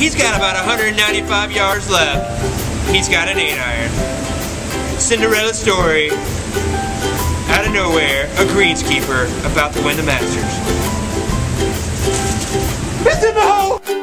He's got about 195 yards left. He's got an 8-iron. Cinderella story. Out of nowhere, a greenskeeper about to win the Masters. It's in the hole!